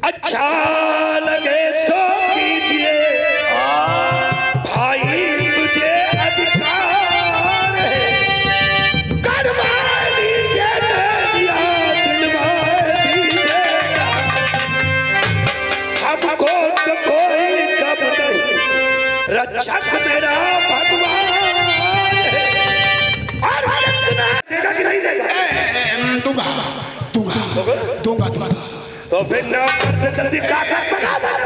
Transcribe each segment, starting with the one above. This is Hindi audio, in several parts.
अच्छा लगे सो कीजिए भाई, तुझे अधिकार है। करवा लीजिए नैया दिलवा दीजिए, हमको तो कोई कब नहीं, रक्षक मेरा भगवान है। और किसने देगा कि नहीं देगा? दूंगा दूंगा दूंगा दूंगा। तो फिर नौकर से जल्दी कागज बना दो।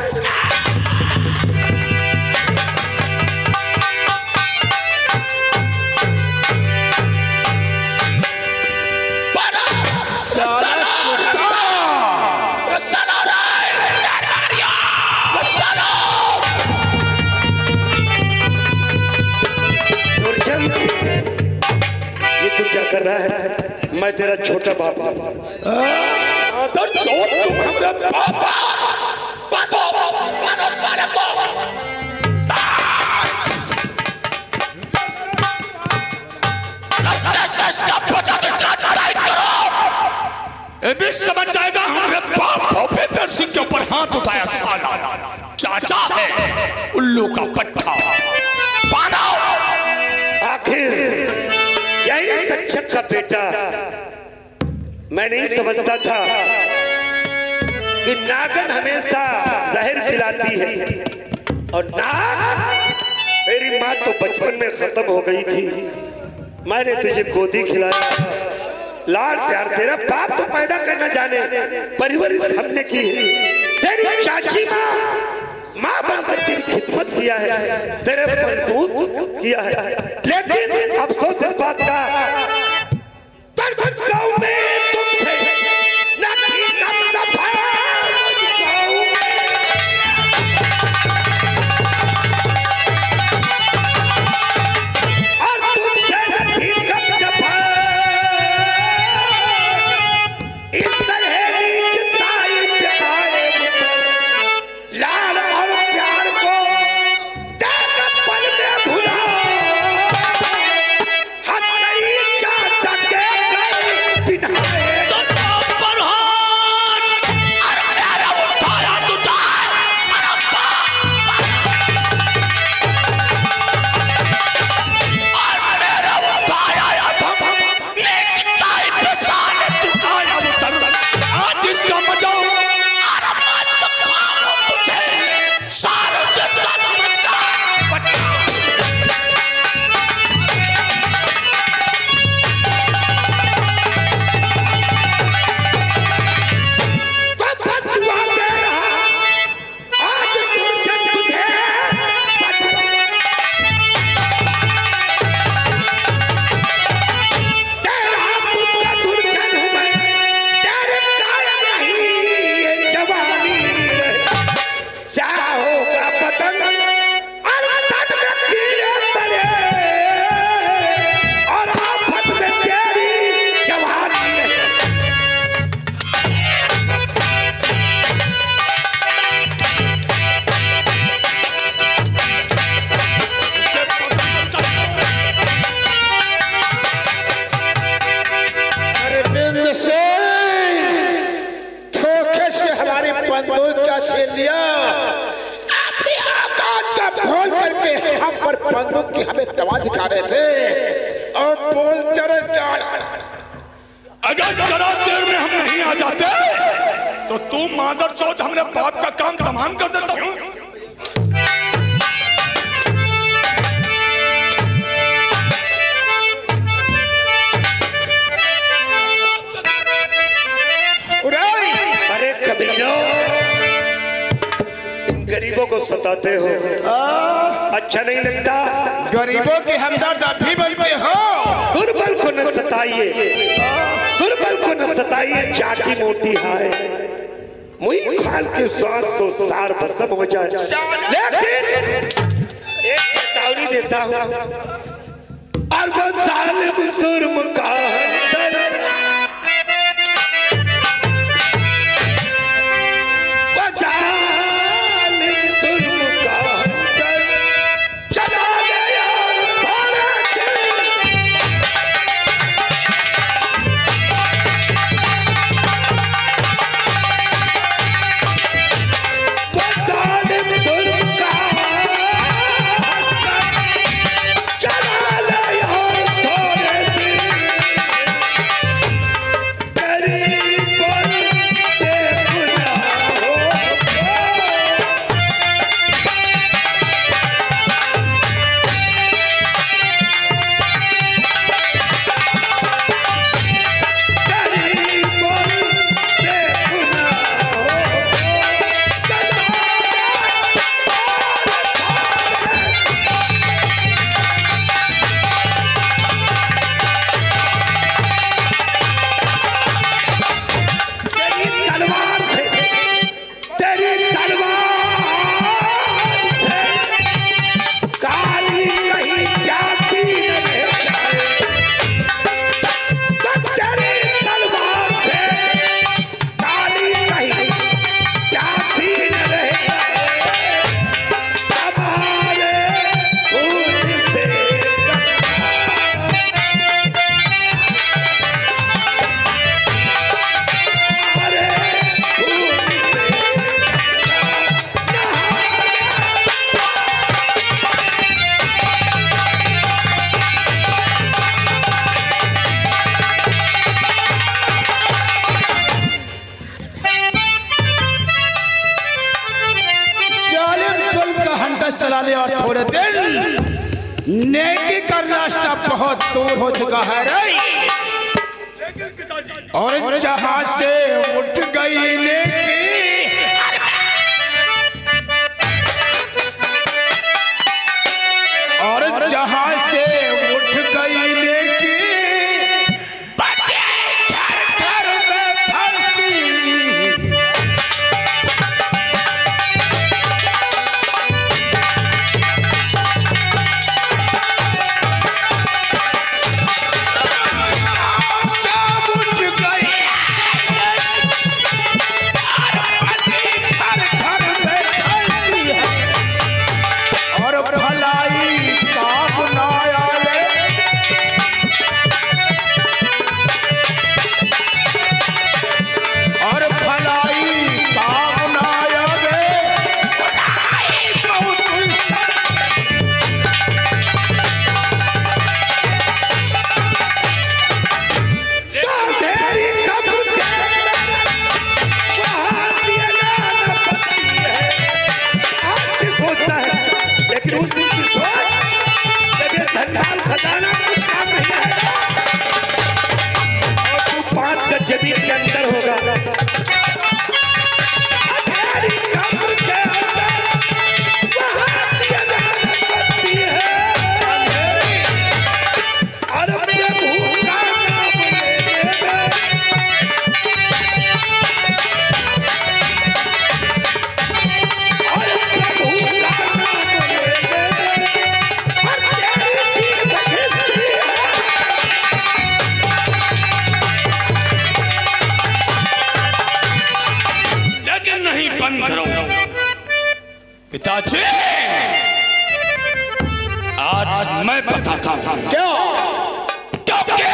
ये तू क्या कर रहा है? मैं तेरा छोटा बापा। तो चोट तुम हमरे पापा बातो बातो सारे को लस्सेस का पचा इतना टाइट करो, ये भी समझ जाएगा हमरे बाप भूपेंद्र सिंह के ऊपर हाथ उठाया साला। चाचा है उल्लू का पट्टा पाना। आखिर यही तक्षक का बेटा। मैं नहीं समझता था कि नागन हमेशा जहर पिलाती है, और नाग मेरी माँ तो बचपन में खत्म हो गई थी। मैंने तुझे गोदी खिलाया, लाड प्यार तेरा बाप तो पैदा करना जाने, परवरिश हमने की। तेरी चाची माँ बनकर तेरी खिदमत किया है, तेरे मजबूत किया है। लेकिन अफसोस इस बात का, गाँव में तुमसे न थी कम दफा गाँव में, और तुमसे न थी कम दफा। इस तरह नीच ताई प्यारे मुद्दर, लाल और प्यार को देकर पल में भुला। हथकड़ी चाचा के बंदूक की हमें दवा दिखा रहे थे और बोलते रहे। अगर जरा देर में हम नहीं आ जाते तो तू मादर चौथ हमने बाप का काम तमाम कर देता हूँ। अरे कबीरों, गरीबों को सताते हो, अच्छा नहीं लगता? गरीबों के हमदर्द आप भी बनते हो। दुर्बल को न सताइए, दुर्बल को न सताइए, जाति मोटी है। मुई खाल के स्वाद तो सार भस्म हो जाए। लेकिन एक चेतावनी देता हूँ, और वो जालिम जुर्म का अंदर चला ले और थोड़े दिन नेकी का रास्ता बहुत दूर हो चुका है रे। और जहां से उठ गई नेकी और जहां से उठ गई नेकी घर घर में धरती सब उठ गई घर घर में धरती है और भलाई काम ना आए और भलाई काम ना आवे बहुत तेरी कब्र के अंदर वहाँ दिया ना पत्ती है। आज की सोचता है लेकिन उस दिन की सोच जब ये धनवान खजाना कुछ काम नहीं आएगा और तू 5 गज जमीन के अंदर होगा। तेरी कब्र के अंदर वहाँ दिया ना पत्ती है और प्रभु का नाम लेने में और प्रभु का नाम लेने में और तेरी जीभ घिसती है। लेकिन नहीं बंद करो पिताजी। आज मैं बताता हूं क्यों? क्योंकि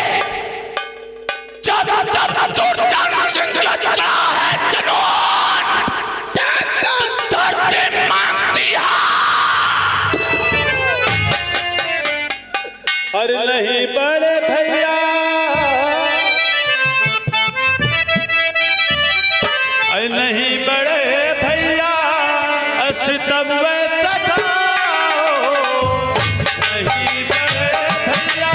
जब जब दुर्जन सिंह लगता है जुनून धरती मांगती है। अरे नहीं बड़े भैया, अरे नहीं बड़े भैया, सितम में सदाओ। नहीं बड़े भैया,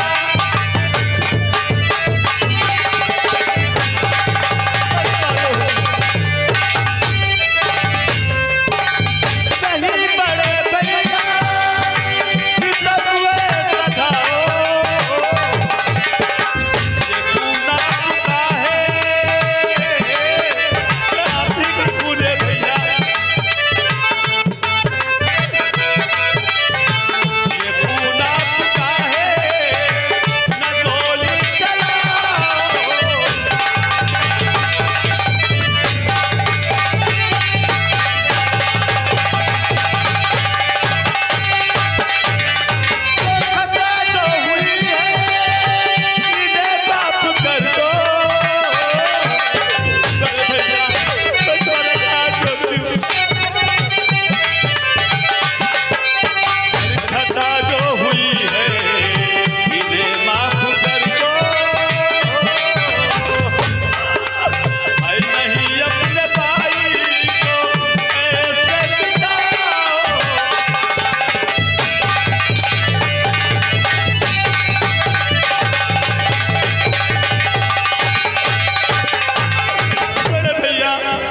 नहीं बड़े भैया, सितम में सदाओ। ये गुना चुका है, आप ही का गुने भैया। ये गुना चुका है, न गोली चलाओ। खता जो हुई है, इन्हें माफ कर दो। बड़े भैया, मैं तुम्हारा साथ छोड़ दूं। खता जो हुई है, इन्हें माफ कर दो। अरे नहीं अपने भाई को ऐसे बिताओ। बड़े भैया,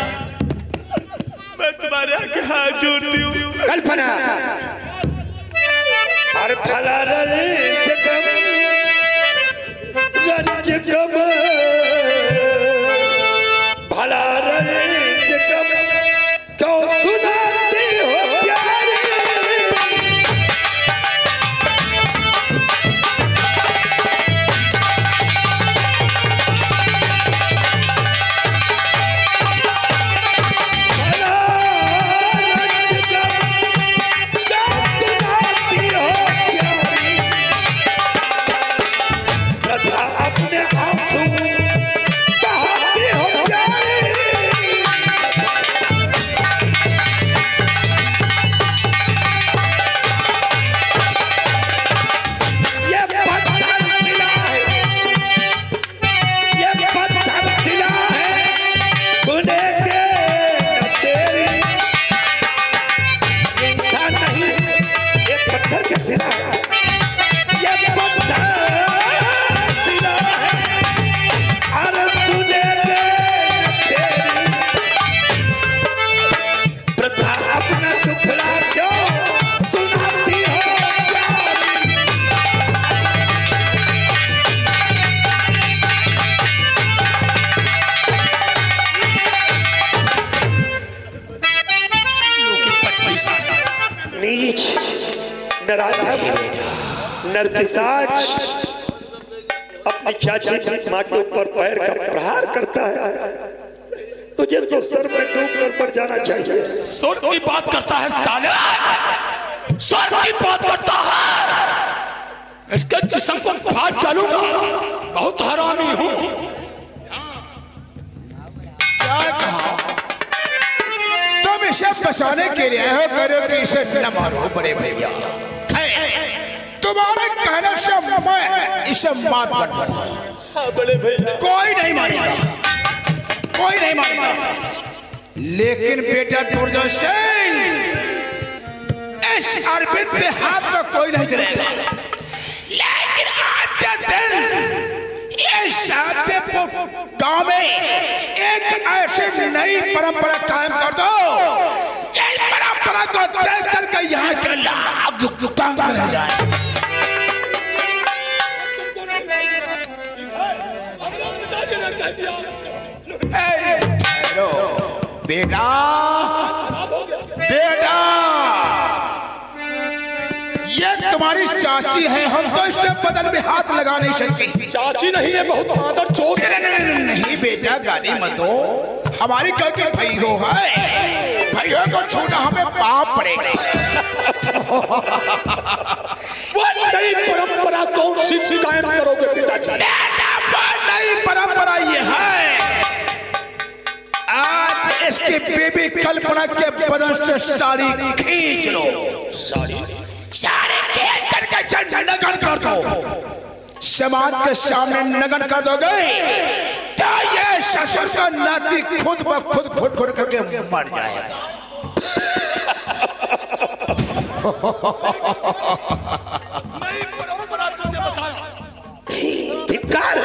मैं तुम्हारे आगे हाथ जोड़ती हूँ। कल्पना और फला रंज कम भला रंज कम क्यों सुनाते हो प्यारे। भला रंज कम क्यों सुनाती हो प्यारी। प्रथा अपने आंसू नराधम नरपिशाच अपनी चाची माँ के ऊपर पैर का प्रहार करता है, तुझे तो सर में डूब कर मर जाना चाहिए। स्वर्ग की बात करता है साले, स्वर्ग की बात करता है, इसके जिस्म को फाड़ डालूंगा, बहुत हरामी हूँ। क्या कहा? तुम इसे बचाने के लिए हो, करो कि इसे न मारो बड़े भैया। तुम्हारे कहने से मैं इसे मार दूंगा। हाँ बड़े भैया। कोई नहीं मारेगा, कोई नहीं मारेगा, लेकिन बेटा दुर्जन सिंह, इस अरविंद पे हाथ तो कोई नहीं चलेगा, लेकिन आज के दिन इस शादीपुर गांव में एक ऐसी नई परंपरा कायम कर दो, जिस परंपरा को देख करके यहाँ के लोग दंग रह जाए। बेटा बेटा, ये तुम्हारी चाची है, हम तो इसके बदन में हाथ लगा नहीं सकते। चाची नहीं है, बहुत आदर चोट। नहीं बेटा, गाली मत दो, हमारी घर के भैया है, भैया को छूना हमें पाप पड़ेगा। वो नई परंपरा कौन सी कायम करोगे पिताजी? बेटा वो नई परंपरा ये है, आज इसकी बीबी कल्पना के बदन से साड़ी खींच लो, साड़ी खींच करके नगन कर दो, समाज के सामने नगन कर दोगे तो ये ससुर का नाती खुद ब खुद घुट करके मर जाएगा। नई परंपरा तुमने बताया, धिक्कार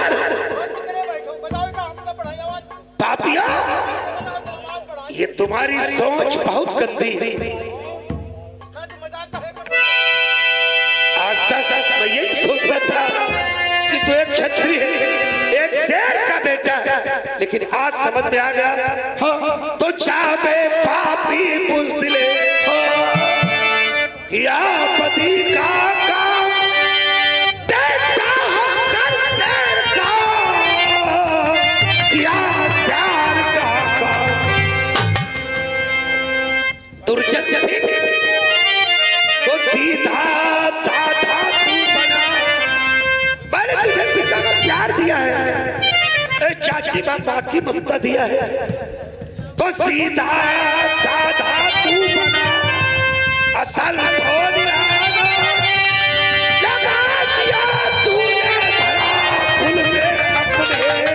पापिया, ये तुम्हारी सोच बहुत गंदी है। आज तक मैं यही सोचता था कि तू एक क्षत्रिय है, एक शेर का बेटा है, लेकिन आज समझ में आ गया तो चाहे पापी बुज़दिले किया पति का काम, बेटा होकर शेर का किया शेर का काम। दुर्जन सिंह तो सीधा साधा तू बना, मैंने तुझे पिता का प्यार दिया है, चाची माँ की ममता दिया है, तो सीधा साधा तू बना, असल भोलियाना लगा दिया तूने भरा फूल में अपने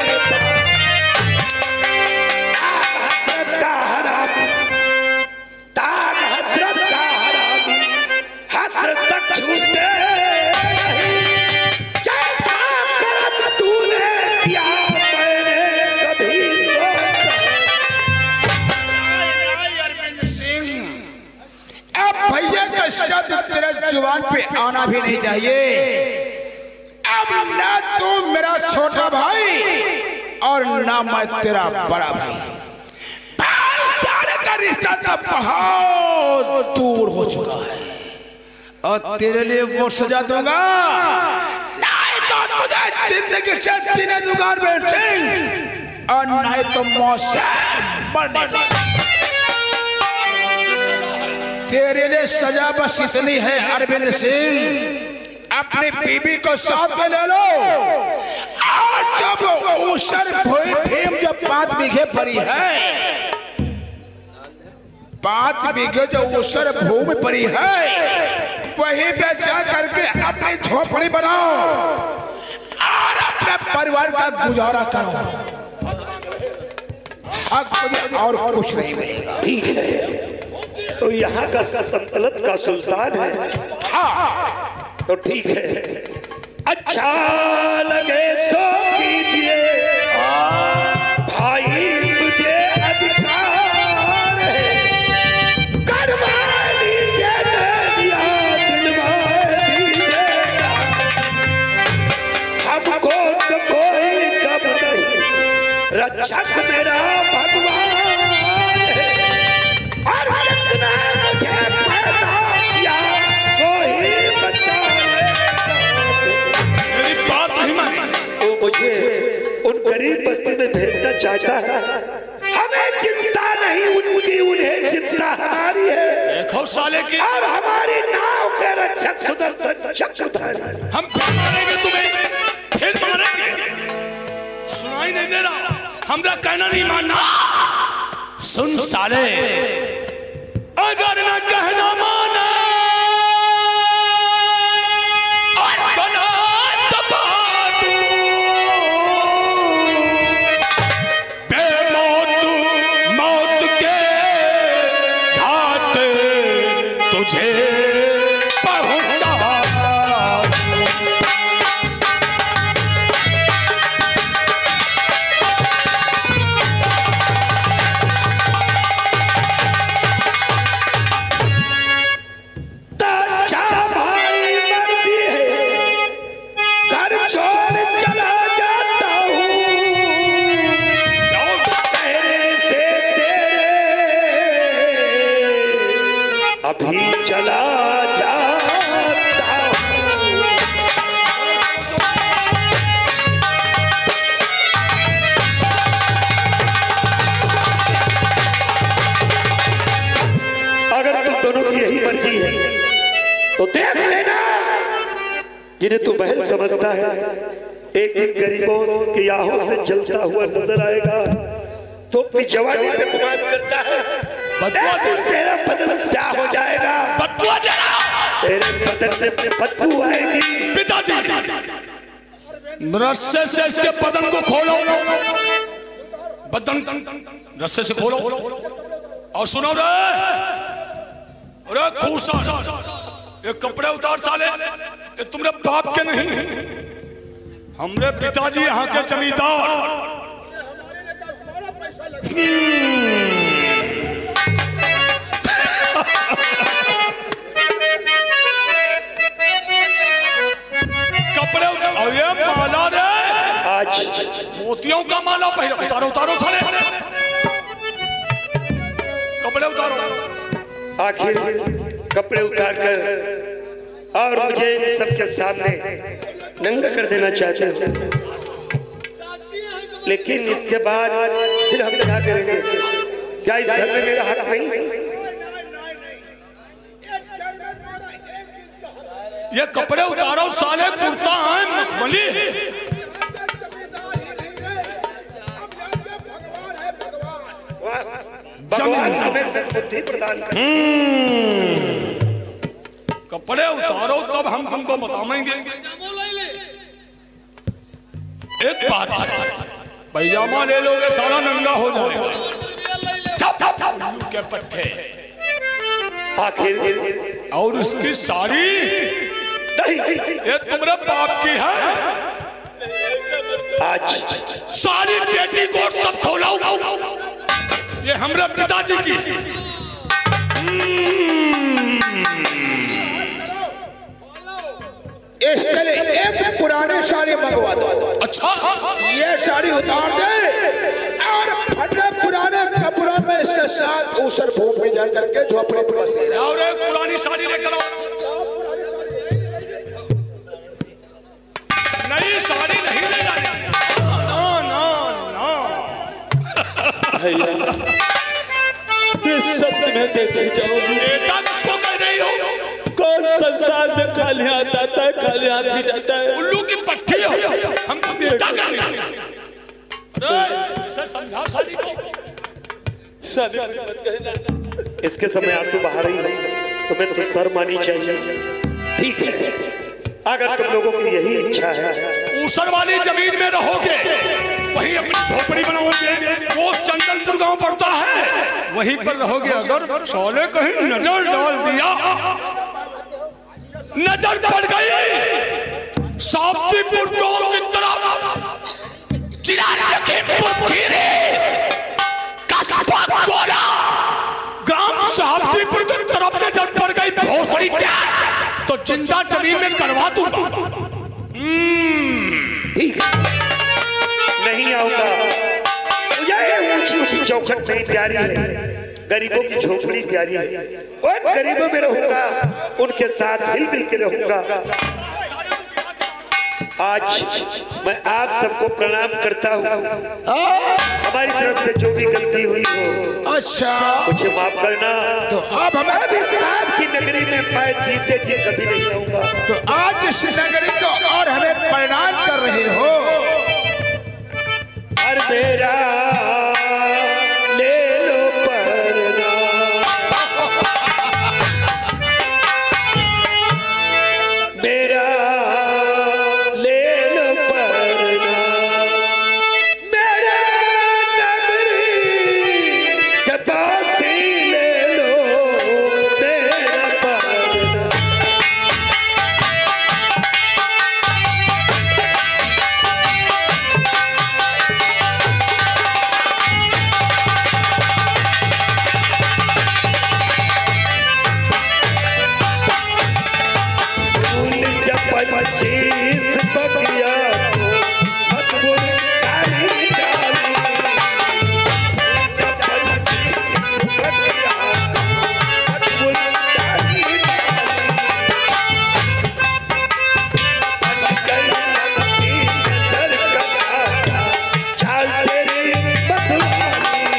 ताग हसरत का हरामी, ताग हसरत का हरामी, हसरत तक छूटे नहीं, जैसा करम तूने किया मैंने कभी सोचा। अरविंद सिंह, अब भैया का शब्द तेरे जुबान पे आना भी नहीं चाहिए। अब ना तू मेरा छोटा भाई और ना मैं तेरा बड़ा भाई, भाईचारे का रिश्ता तो बहुत दूर हो चुका है, और तेरे लिए वो सजा दूंगा, नहीं तो तुझे जिंदगी से जीने दूंगा अरविंद सिंह, और नहीं तो मौत से मरने दूंगा। तेरे लिए सजा बस इतनी है अरविंद सिंह, अपनी बीबी को साथ में ले लो, और जब ऊसर भोई भीम जो 5 बीघे पड़ी है, 5 बीघे जो ऊसर भूमि पड़ी है, वही बेचा करके अपनी झोपड़ी बनाओ और अपने परिवार का गुजारा करो, हक और कुछ नहीं मिलेगा। ठीक है, तो यहाँ का सल्तनत का सुल्तान है, हाँ तो ठीक है, अच्छा लगे सो कीजिए भाई, तुझे अधिकार है, करवा लीजिए नैया दिलवा दीजिएगा, हमको तो कोई गम नहीं, रक्षक मेरा भगवान है, और जिसने मुझे पैदा किया वही चिंता हमारी है। देखो साले की, और हमारी नाव के रक्षक सुदर्शन चक्रधारी। हम फिर मारेंगे तुम्हें, फिर मारेंगे। सुनाई नहीं दे रहा, हमरा कहना नहीं मानना। सुन साले, अगर न कहना माना और बना दबा दूं, बेमौत मौत के घाट तुझे पहुंचा। अभी चला जाता हूँ। अगर तुम दोनों की यही मर्जी है तो देख लेना, जिन्हें तू बहन समझता है एक दिन गरीबों की आहों से जलता हुआ नजर आएगा। तो अपनी जवानी पे गुमान करता है, तेरा बदन स्याह हो जाएगा, तेरे बदन में बदबू आएगी। पिताजी, रस्से से इसके बदन को खोलो, बदन रस्से से खोलो और सुनो रे, अरे खूसा, ये कपड़े उतार साले, ये तुमरे बाप के नहीं, हमरे पिताजी यहाँ के जमींदार। कपड़े उतारो, ये माला रे, आज मोतियों का माला पहले उतारो, उतारो साले, कपड़े उतारो। आखिर कपड़े उतारकर और मुझे इन सबके सामने नंगा कर देना चाहते हो, लेकिन इसके बाद फिर हम क्या करेंगे? क्या इस घर में मेरा हक नहीं है? ये कपड़े उतारो साले, कुर्ता है मखमली। भगवान तुम्हें सिर्फ बुद्धि प्रदान करे। कपड़े उतारो तब हम तुमको बताएंगे। एक बात है, पैजामा ले लोगे सारा नंगा हो जाएगा। के पट्टे आखिर और उसकी साड़ी नहीं, ये तुम्हारे बाप की है। आज सारी पेटी कोट सब खोलाओ, ये हमारे पिताजी की। इसके लिए एक पुरानी साड़ी मंगवा दो। अच्छा, ये साड़ी उतार दे और फटे पुराने कपड़ों में इसके साथ ऊसर भूमि में जा करके झोपड़ी पर बस दे। और एक पुरानी साड़ी लेकर आओ। नई साड़ी नहीं ले जानी। ना ना ना भैया, इस सत्य में देखी जाओगी। बेटा किसको कह रही हो? कौन संसार में खाली हाथ आता है, खाली हाथ ही जाता है? उल्लू की पट्टी हो, हमको बेटा कह रही हो। अरे इसे समझा साड़ी को। साड़ी मत कहना। इसके समय आंसू बहा रही हो, तुम्हें तो शर्म आनी चाहिए। ठीक है, अगर तुम लोगों की यही इच्छा है, ऊसर वाली जमीन में रहोगे, वहीं अपनी झोपड़ी बनाओगे। वो चंदनपुर गांव पड़ता है, वहीं पर रहोगे। अगर शौले कहीं नजर डाल दिया, नजर पड़ गई साप्तीपुर गांव की तरफ, जिला लखीमपुर खीरी, कस्बा गोला, ग्राम साप्तीपुर की तरफ नजर पड़ गई भोसड़ी क्या, तो जिंदा जमीन में करवा दूंगा। ठीक है, नहीं आऊंगा। ये ऊंची ऊंची चौखट नहीं प्यारी है, गरीबों की झोपड़ी प्यारी है। और गरीबों में रहूंगा, उनके साथ हिल मिल के रहूंगा। आज मैं आप सबको प्रणाम करता हूँ। हमारी तरफ से जो भी गलती हुई हो अच्छा मुझे माफ करना। तो अब हमें आपकी नगरी में मैं जीते जी कभी नहीं आऊंगा। तो आज इस नगरी को और हमें प्रणाम कर रहे हो। और मेरा ले लो प्रणाम, मेरा ले लो प्रणाम, मेरा नगरी के पास ही ले लो मेरा प्रणाम। पच्चीस बगिया को मत डाली डाली, जब 25 बगिया को मत डाली डाली, सबकी नजर का काटा चाल तेरी बदवाली,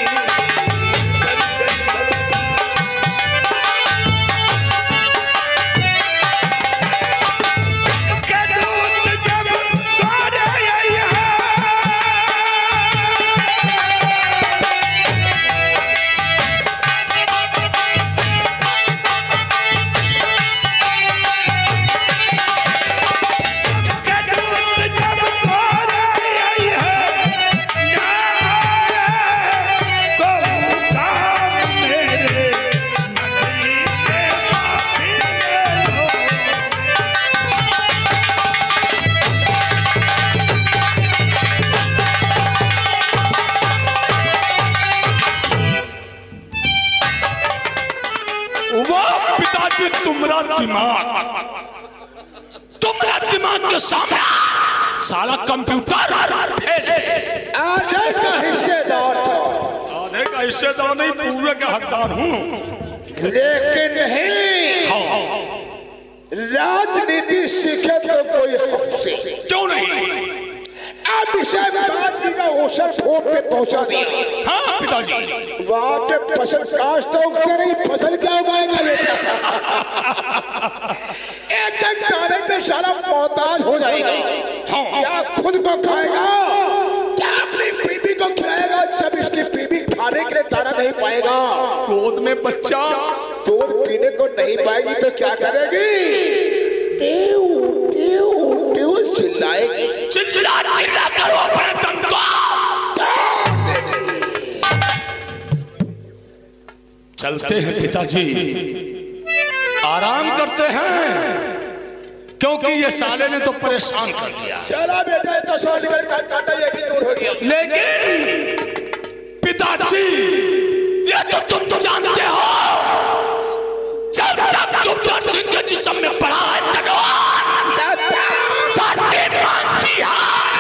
तुम्हारा दिमाग के सामने सारा कंप्यूटर आधे का हिस्सेदार था। आधे का हिस्सेदार नहीं, पूरे का हकदार हूँ। लेकिन नहीं, राजनीति सीखे तो कोई हमसे क्यों नहीं? अब इसे बादमी का ओसर फोट पे पहुंचा दिया। हाँ पिताजी, वहां पे फसल काश्त तो उगते नहीं, फसल क्या उगाएगा बेटा? एक एक दाने पे सारा मोहताज हो जाएगा। हाँ। क्या खुद को खाएगा, क्या अपनी बीबी को खिलाएगा? जब इसकी बीबी खाने के लिए दाना नहीं पाएगा, गोद में बच्चा दूध पीने को नहीं पाएगी तो क्या करेगी? चिल्लाएगी। चिल्ला चिल्ला करो अपने दम को। चलते हैं पिताजी, आराम करते हैं, क्योंकि ये साले ने तो परेशान कर दिया। चला बेटा, तो साल में काटा ये भी दूर हो गया। लेकिन पिताजी ये तो तुम जानते हो, जब तक जुमदार सिंह के जिस्म में पड़ा है जगवान मानती है।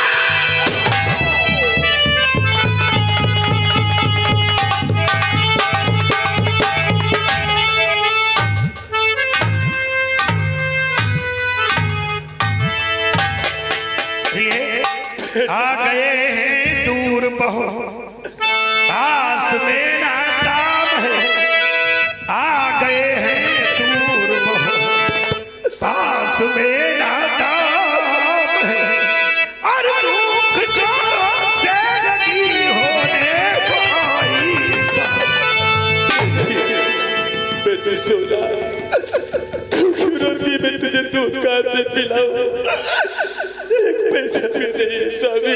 आ गए हैं दूर बहुत, पास में ना दाम है। आ गए हैं दूर बहुत, पास में ना दाम है। और भूख जोरों से लगी होने को आई सब। बेटे सो जा, तू क्यों रोती? मैं तुझे दूध कहाँ से पिलाऊं? एक पैसा भी नहीं है स्वामी।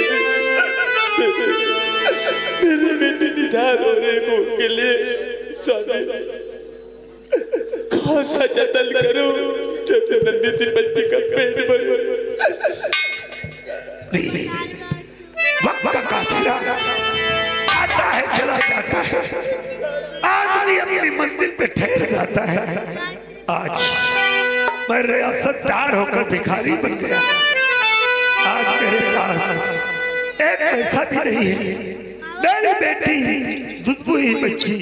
मेरी बेटी निधार हो रही भूख के लिए स्वामी। कौन सा जतन करूं जब नन्ही सी बच्ची का पेट भरे? वक्त का काफिला आता है चला जाता है, आदमी अपनी मंजिल पे ठहर जाता है। आज मैं रियासतदार होकर भिखारी बन गया। आज मेरे पास एक पैसा भी नहीं है। मेरी बेटी दुधबुई बच्ची